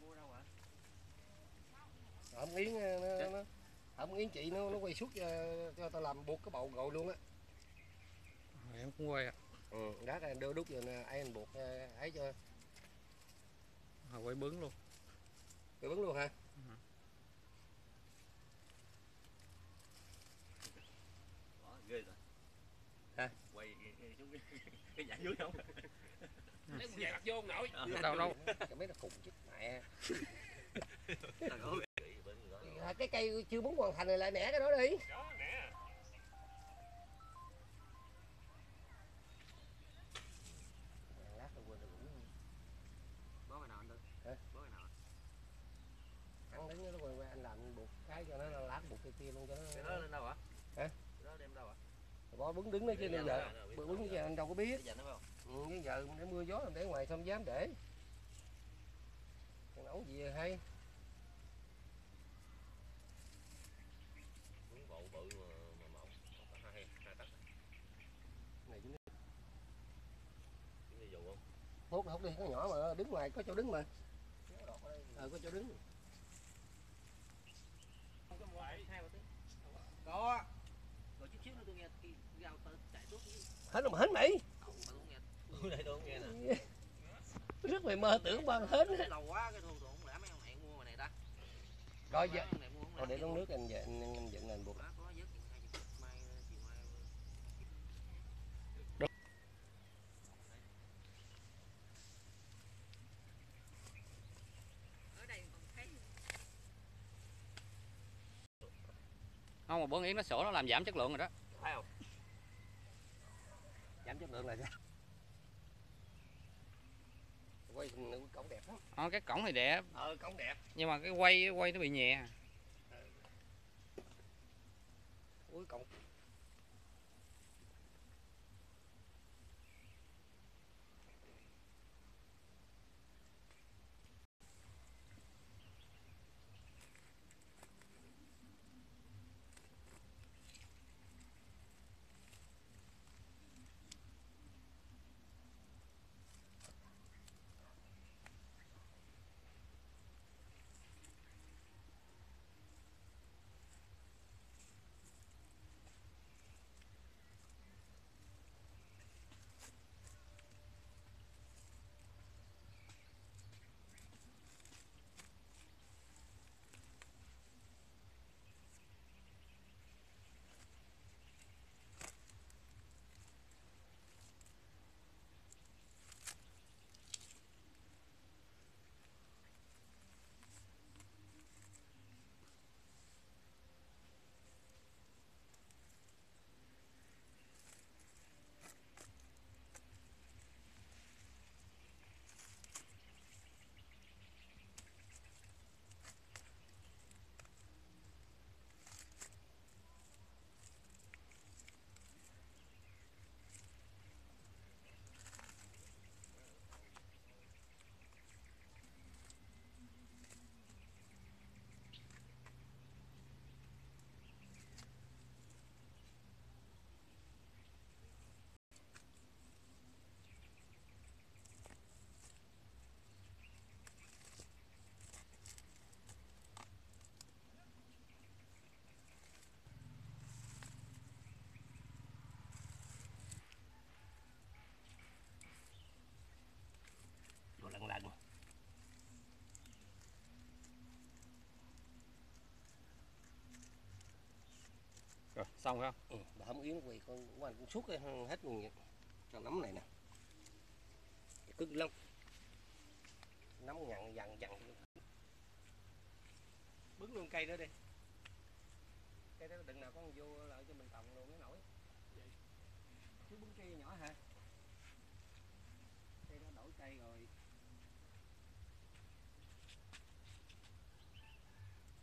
mua đâu hả? Hổng Yến nó Hổng Yến chị nó quay suốt cho tao làm buộc cái bầu gội luôn á. Em cũng quay ạ. Đát anh đưa đút rồi nè, anh buộc ấy cho. Quay bứng luôn. Quay bứng luôn hả? Đó, ghê rồi. Hả? Quay xuống cái nhà dưới không? Lấy con vàng vô ông nội. Đâu đâu. Cái mấy nó khùng chết mẹ. Thằng Cái cây chưa muốn hoàn thành này lại nẻ cái đó đi. Đó, nè. Lát tôi quên rồi cũng. bó cái nào anh Tư? Hả? Bó cái nào? Ăn đến nó quên anh làm buộc cái cho nó lát buộc cây kia luôn cho nó. Cái đó lên đâu hả? Hả? Cái đó đem đâu hả? Bó bứng đứng đấy chứ bây giờ. Bứng bây giờ anh đâu có biết. Bây giờ nó không? Bây giờ để mưa gió làm để ngoài không dám để. Thằng nấu gì hay. Bứng bộ bự mà mỏng, có hai tấc. Này chứ. Cái gì dù không? Hút đi con nhỏ mà đứng ngoài có chỗ đứng mà. Có chỗ đứng. Có. Rồi chút xíu nữa tôi nghe cái gao chạy tuốt. Hết rồi mà hết mày. Không, mà tôi không nghe. Tôi đây tôi không nghe nè. Rất mày mơ tưởng bao hết. Lâu quá cái thu không lẽ mấy ông này mua mà này ta. Rồi giờ. Rồi để uống nước anh về anh dựng anh buộc. Không, mà bữa Yến nó sửa nó làm giảm chất lượng rồi đó. Phải không? Giảm chất lượng là sao? Quay cổng đẹp lắm. Cái cổng thì đẹp. Cổng đẹp. Nhưng mà cái quay nó bị nhẹ. Ui cổng. Lần. Rồi, xong phải không? Bà Hồng Yến quỳ con của anh cũng suốt hết luôn vậy. Cho nấm này nè. Cứng lắm. Nấm dằn. Bứng luôn cây đó đi. Cây đó đừng nào con vô lại cho mình trồng luôn mới nổi.